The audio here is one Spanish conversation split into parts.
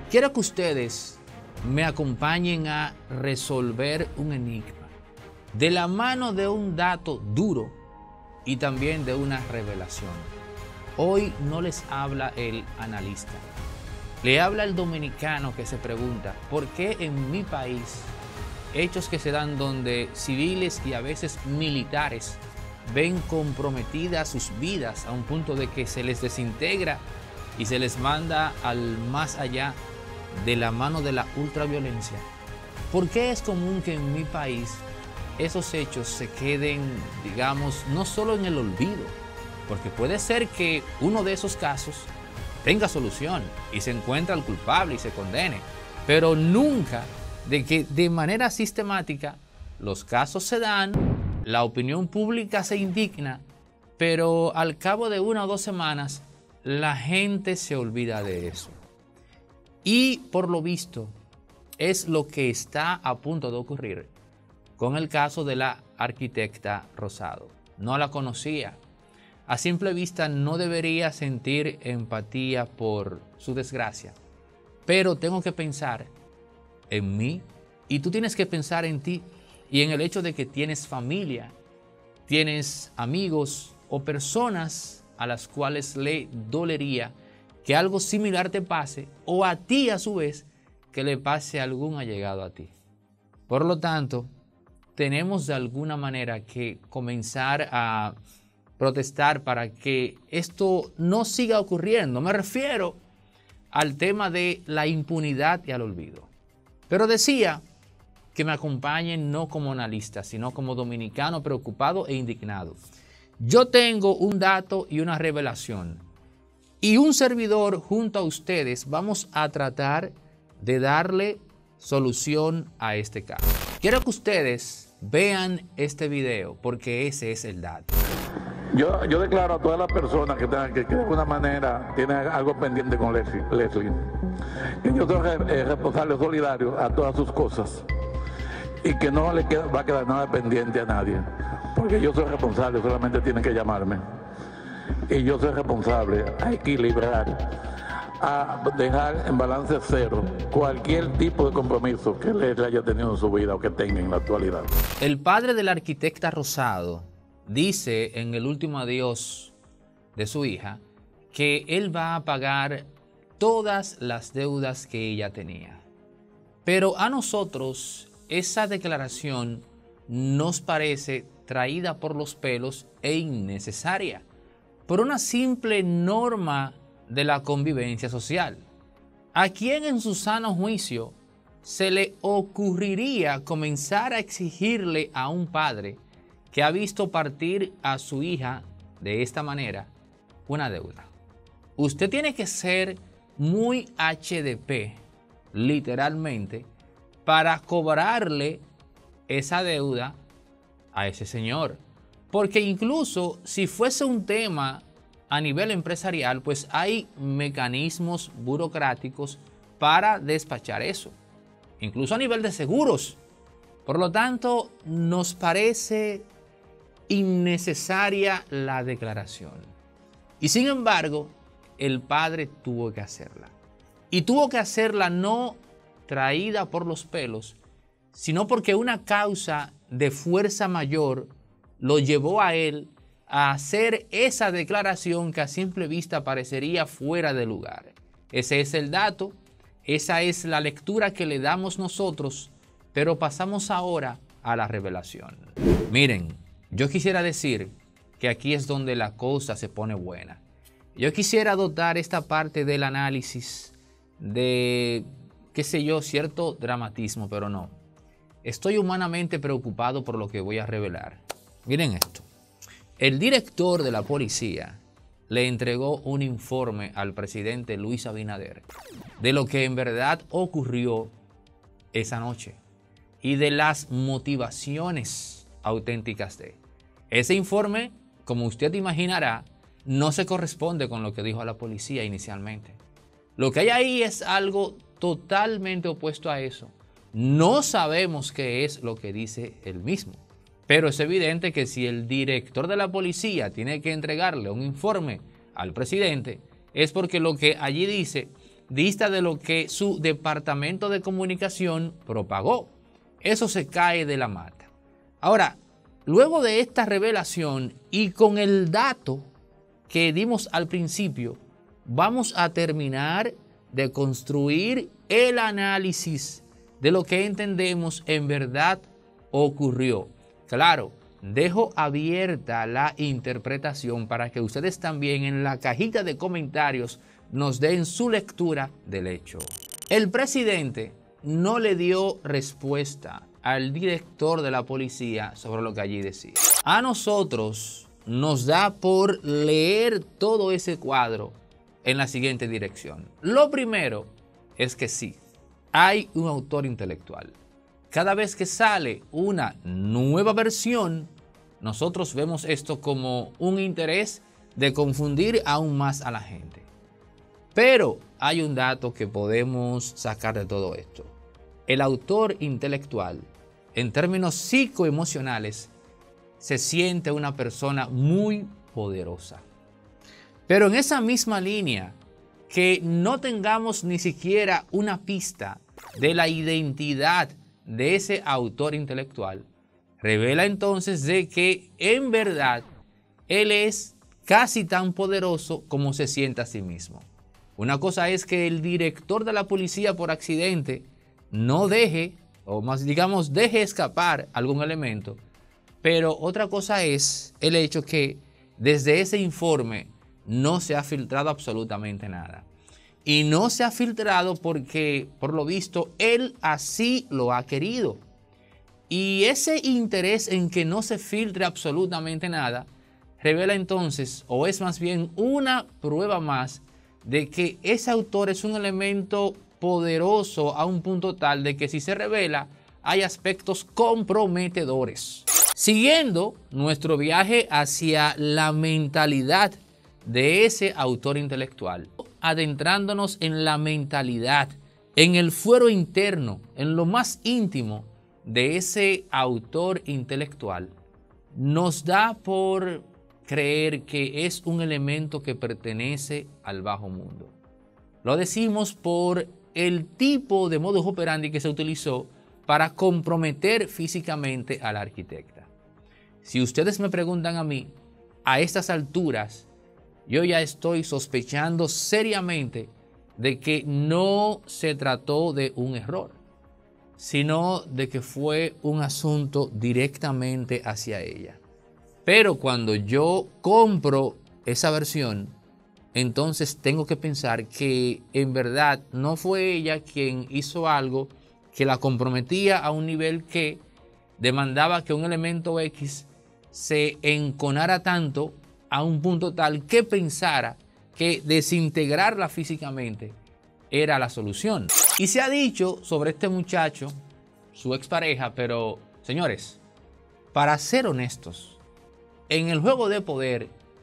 Quiero que ustedes me acompañen a resolver un enigma de la mano de un dato duro y también de una revelación. Hoy no les habla el analista, le habla el dominicano que se pregunta ¿por qué en mi país hechos que se dan donde civiles y a veces militares ven comprometidas sus vidas a un punto de que se les desintegra y se les manda al más allá de la mano de la ultraviolencia? ¿Por qué es común que en mi país esos hechos se queden, digamos, no solo en el olvido? Porque puede ser que uno de esos casos tenga solución y se encuentre al culpable y se condene, pero nunca de que de manera sistemática los casos se dan, la opinión pública se indigna, pero al cabo de 1 o 2 semanas la gente se olvida de eso. Y por lo visto es lo que está a punto de ocurrir con el caso de la arquitecta Rosado. No la conocía. A simple vista no debería sentir empatía por su desgracia, pero tengo que pensar en mí y tú tienes que pensar en ti y en el hecho de que tienes familia, tienes amigos o personas a las cuales le dolería que algo similar te pase o a ti a su vez que le pase a algún allegado a ti. Por lo tanto, tenemos de alguna manera que comenzar a protestar para que esto no siga ocurriendo. Me refiero al tema de la impunidad y al olvido. Pero decía que me acompañen no como analista, sino como dominicano preocupado e indignado. Yo tengo un dato y una revelación. Y un servidor junto a ustedes vamos a tratar de darle solución a este caso. Quiero que ustedes vean este video porque ese es el dato. Yo declaro a todas las personas que de alguna manera tienen algo pendiente con Leslie, que yo soy responsable solidario a todas sus cosas y que no le va a quedar nada pendiente a nadie, porque yo soy responsable, solamente tienen que llamarme. Y yo soy responsable a equilibrar, a dejar en balance cero cualquier tipo de compromiso que Leslie haya tenido en su vida o que tenga en la actualidad. El padre de la arquitecta Rosado dice en el último adiós de su hija que él va a pagar todas las deudas que ella tenía. Pero a nosotros esa declaración nos parece traída por los pelos e innecesaria, por una simple norma de la convivencia social. ¿A quién en su sano juicio se le ocurriría comenzar a exigirle a un padre que ha visto partir a su hija de esta manera una deuda? Usted tiene que ser muy HDP, literalmente, para cobrarle esa deuda a ese señor. Porque incluso si fuese un tema a nivel empresarial, pues hay mecanismos burocráticos para despachar eso. Incluso a nivel de seguros. Por lo tanto, nos parece innecesaria la declaración. Y sin embargo, el padre tuvo que hacerla. Y tuvo que hacerla no traída por los pelos, sino porque una causa de fuerza mayor lo llevó a él a hacer esa declaración que a simple vista parecería fuera de lugar. Ese es el dato, esa es la lectura que le damos nosotros, pero pasamos ahora a la revelación. Miren, yo quisiera decir que aquí es donde la cosa se pone buena. Yo quisiera dotar esta parte del análisis de, qué sé yo, cierto dramatismo, pero no. Estoy humanamente preocupado por lo que voy a revelar. Miren esto. El director de la policía le entregó un informe al presidente Luis Abinader de lo que en verdad ocurrió esa noche y de las motivaciones auténticas de ese informe. Como usted imaginará, no se corresponde con lo que dijo la policía inicialmente. Lo que hay ahí es algo totalmente opuesto a eso. No sabemos qué es lo que dice él mismo, pero es evidente que si el director de la policía tiene que entregarle un informe al presidente, es porque lo que allí dice dista de lo que su departamento de comunicación propagó. Eso se cae de la mata. Ahora, luego de esta revelación y con el dato que dimos al principio, vamos a terminar de construir el análisis de lo que entendemos en verdad ocurrió. Claro, dejo abierta la interpretación para que ustedes también en la cajita de comentarios nos den su lectura del hecho. El presidente no le dio respuesta al director de la policía sobre lo que allí decía. A nosotros nos da por leer todo ese cuadro en la siguiente dirección. Lo primero es que sí, hay un autor intelectual. Cada vez que sale una nueva versión, nosotros vemos esto como un interés de confundir aún más a la gente. Pero hay un dato que podemos sacar de todo esto. El autor intelectual, en términos psicoemocionales, se siente una persona muy poderosa. Pero en esa misma línea, que no tengamos ni siquiera una pista de la identidad de ese autor intelectual, revela entonces de que en verdad él es casi tan poderoso como se siente a sí mismo. Una cosa es que el director de la policía por accidente no deje, o más digamos, deje escapar algún elemento, pero otra cosa es el hecho que desde ese informe no se ha filtrado absolutamente nada. Y no se ha filtrado porque, por lo visto, él así lo ha querido. Y ese interés en que no se filtre absolutamente nada, revela entonces, o es más bien una prueba más, de que ese autor es un elemento poderoso a un punto tal de que si se revela, hay aspectos comprometedores. Siguiendo nuestro viaje hacia la mentalidad de ese autor intelectual, adentrándonos en la mentalidad, en el fuero interno, en lo más íntimo de ese autor intelectual, nos da por creer que es un elemento que pertenece al bajo mundo. Lo decimos por el tipo de modus operandi que se utilizó para comprometer físicamente a la arquitecta. Si ustedes me preguntan a mí, a estas alturas, yo ya estoy sospechando seriamente de que no se trató de un error, sino de que fue un asunto directamente hacia ella. Pero cuando yo compro esa versión, entonces tengo que pensar que en verdad no fue ella quien hizo algo que la comprometía a un nivel que demandaba que un elemento X se enconara tanto a un punto tal que pensara que desintegrarla físicamente era la solución. Y se ha dicho sobre este muchacho, su expareja, pero señores, para ser honestos, en el juego de poder,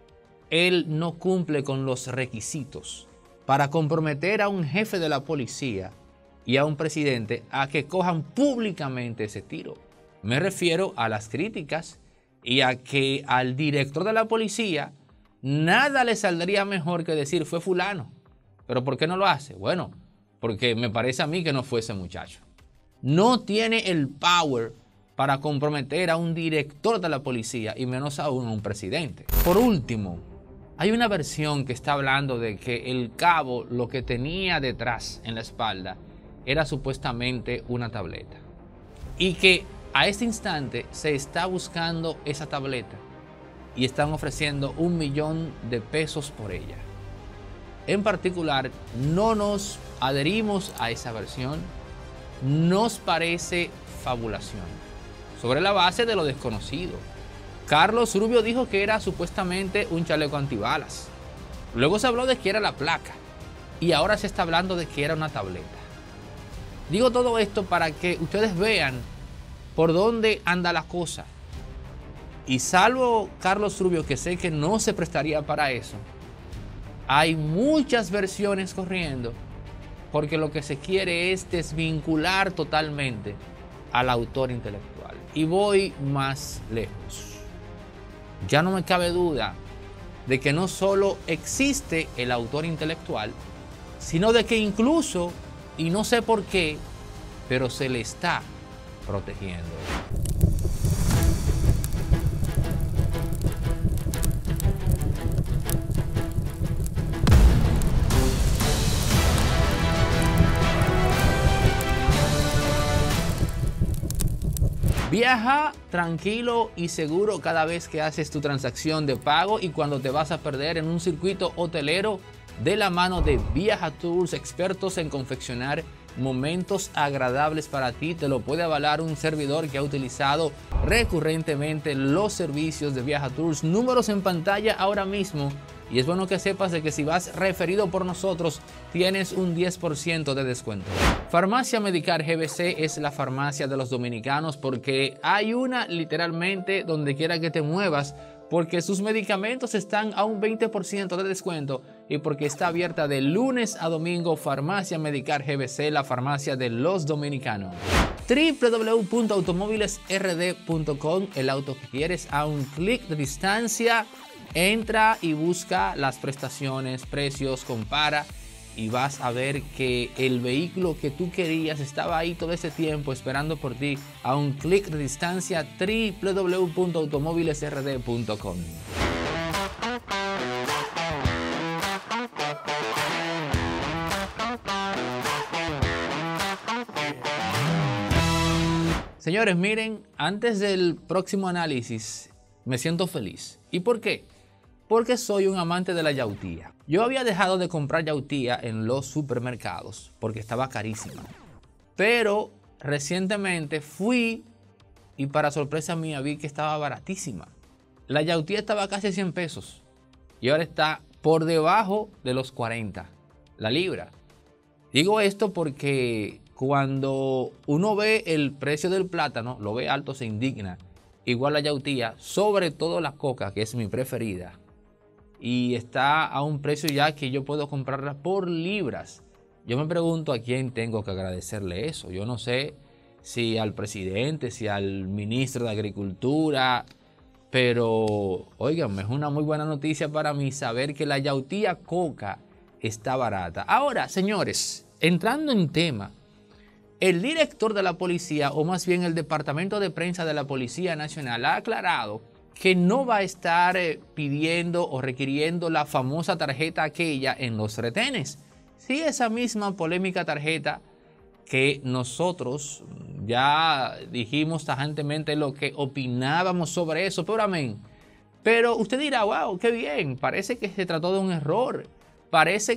él no cumple con los requisitos para comprometer a un jefe de la policía y a un presidente a que cojan públicamente ese tiro. Me refiero a las críticas y a que al director de la policía nada le saldría mejor que decir fue fulano. ¿Pero por qué no lo hace? Bueno, porque me parece a mí que no fue ese muchacho. No tiene el power para comprometer a un director de la policía y menos aún a un presidente. Por último, hay una versión que está hablando de que el cabo lo que tenía detrás en la espalda era supuestamente una tableta y que a este instante se está buscando esa tableta y están ofreciendo $1 millón por ella. En particular, no nos adherimos a esa versión, nos parece fabulación, sobre la base de lo desconocido. Carlos Rubio dijo que era supuestamente un chaleco antibalas. Luego se habló de que era la placa y ahora se está hablando de que era una tableta. Digo todo esto para que ustedes vean por dónde anda la cosa. Y salvo Carlos Rubio, que sé que no se prestaría para eso, hay muchas versiones corriendo porque lo que se quiere es desvincular totalmente al autor intelectual. Y voy más lejos. Ya no me cabe duda de que no solo existe el autor intelectual, sino de que incluso, y no sé por qué, pero se le está protegiendo. Viaja tranquilo y seguro cada vez que haces tu transacción de pago y cuando te vas a perder en un circuito hotelero de la mano de Viaja Tours, expertos en confeccionar momentos agradables para ti. Te lo puede avalar un servidor que ha utilizado recurrentemente los servicios de Viaja Tours. Números en pantalla ahora mismo. Y es bueno que sepas de que si vas referido por nosotros, tienes un 10% de descuento. Farmacia Medicar GBC es la farmacia de los dominicanos porque hay una literalmente donde quiera que te muevas, porque sus medicamentos están a un 20% de descuento y porque está abierta de lunes a domingo. Farmacia Medicar GBC, la farmacia de los dominicanos. www.automóvilesrd.com, el auto que quieres a un clic de distancia. Entra y busca las prestaciones, precios, compara y vas a ver que el vehículo que tú querías estaba ahí todo ese tiempo esperando por ti a un clic de distancia. www.automóvilesrd.com. Señores, miren, antes del próximo análisis me siento feliz. ¿Y por qué? Porque soy un amante de la yautía. Yo había dejado de comprar yautía en los supermercados porque estaba carísima. Pero recientemente fui y para sorpresa mía vi que estaba baratísima. La yautía estaba casi a 100 pesos y ahora está por debajo de los 40 la libra. Digo esto porque cuando uno ve el precio del plátano, lo ve alto, se indigna. Igual la yautía, sobre todo la coca, que es mi preferida. Y está a un precio ya que yo puedo comprarla por libras. Yo me pregunto a quién tengo que agradecerle eso. Yo no sé si al presidente, si al ministro de Agricultura. Pero, óiganme, es una muy buena noticia para mí saber que la yautía coca está barata. Ahora, señores, entrando en tema, el director de la policía, o más bien el departamento de prensa de la Policía Nacional, ha aclarado que no va a estar pidiendo o requiriendo la famosa tarjeta aquella en los retenes. Sí, esa misma polémica tarjeta que nosotros ya dijimos tajantemente lo que opinábamos sobre eso, pero amén. Pero usted dirá, wow, qué bien, parece que se trató de un error, parece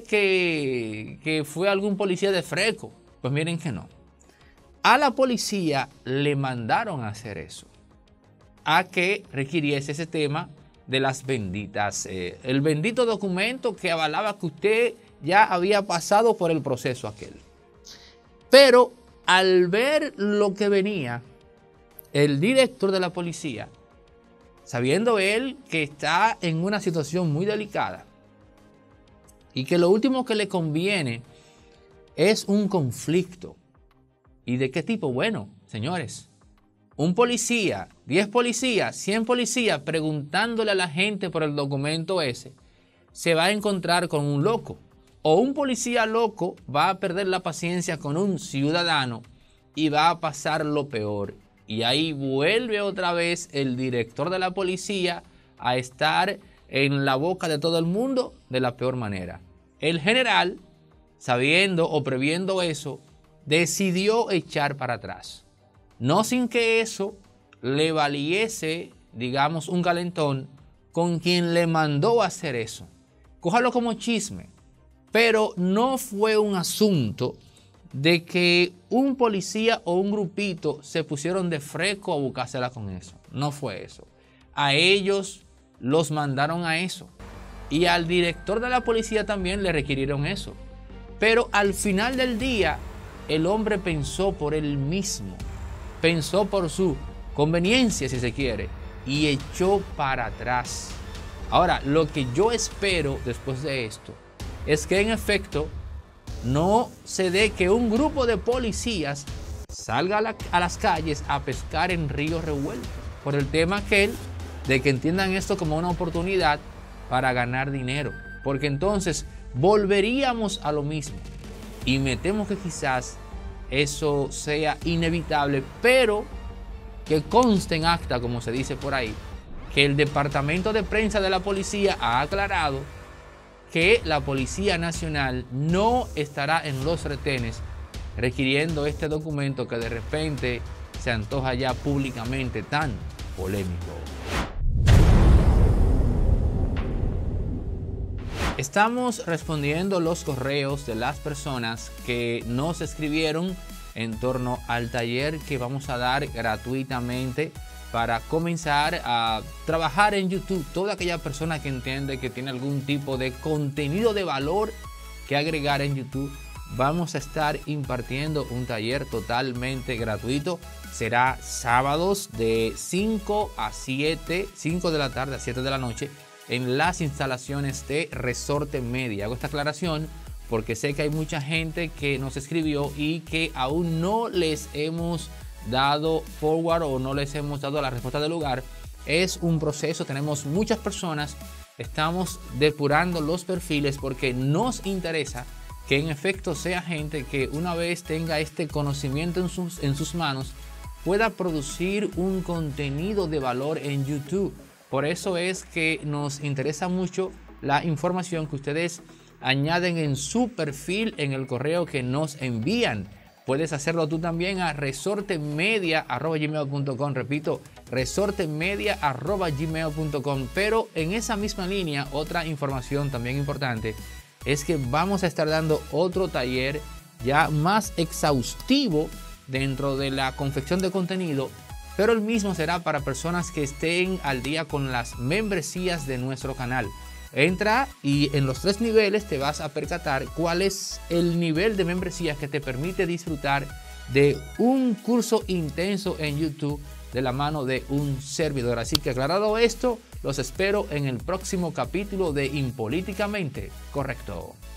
que fue algún policía de freco. Pues miren que no. A la policía le mandaron a hacer eso, a que requiriese ese tema de las benditas, el bendito documento que avalaba que usted ya había pasado por el proceso aquel. Pero al ver lo que venía, el director de la policía, sabiendo él que está en una situación muy delicada y que lo último que le conviene es un conflicto. ¿Y de qué tipo? Bueno, señores, un policía, 10 policías, 100 policías preguntándole a la gente por el documento ese, se va a encontrar con un loco. O un policía loco va a perder la paciencia con un ciudadano y va a pasar lo peor. Y ahí vuelve otra vez el director de la policía a estar en la boca de todo el mundo de la peor manera. El general, sabiendo o previendo eso, decidió echar para atrás. No sin que eso le valiese, digamos, un calentón con quien le mandó a hacer eso. Cójalo como chisme. Pero no fue un asunto de que un policía o un grupito se pusieron de freco a buscársela con eso. No fue eso. A ellos los mandaron a eso. Y al director de la policía también le requirieron eso. Pero al final del día, el hombre pensó por él mismo. Pensó por su conveniencia, si se quiere, y echó para atrás. Ahora, lo que yo espero después de esto es que en efecto no se dé que un grupo de policías salga a las calles a pescar en ríos revueltos por el tema aquel de que entiendan esto como una oportunidad para ganar dinero. Porque entonces volveríamos a lo mismo. Y me temo que quizás eso sea inevitable, pero que conste en acta, como se dice por ahí, que el Departamento de Prensa de la Policía ha aclarado que la Policía Nacional no estará en los retenes requiriendo este documento que de repente se antoja ya públicamente tan polémico. Estamos respondiendo los correos de las personas que nos escribieron en torno al taller que vamos a dar gratuitamente para comenzar a trabajar en YouTube. Toda aquella persona que entiende que tiene algún tipo de contenido de valor que agregar en YouTube, vamos a estar impartiendo un taller totalmente gratuito. Será sábados de 5 de la tarde a 7 de la noche en las instalaciones de Resorte Media. Hago esta aclaración porque sé que hay mucha gente que nos escribió y que aún no les hemos dado forward o no les hemos dado la respuesta del lugar. Es un proceso, tenemos muchas personas, estamos depurando los perfiles porque nos interesa que en efecto sea gente que una vez tenga este conocimiento en sus manos pueda producir un contenido de valor en YouTube. Por eso es que nos interesa mucho la información que ustedes añaden en su perfil en el correo que nos envían. Puedes hacerlo tú también a resortemedia@gmail.com. Repito, resortemedia@gmail.com. Pero en esa misma línea, otra información también importante es que vamos a estar dando otro taller ya más exhaustivo dentro de la confección de contenido, pero el mismo será para personas que estén al día con las membresías de nuestro canal. Entra y en los 3 niveles te vas a percatar cuál es el nivel de membresía que te permite disfrutar de un curso intenso en YouTube de la mano de un servidor. Así que aclarado esto, los espero en el próximo capítulo de Impolíticamente Correcto.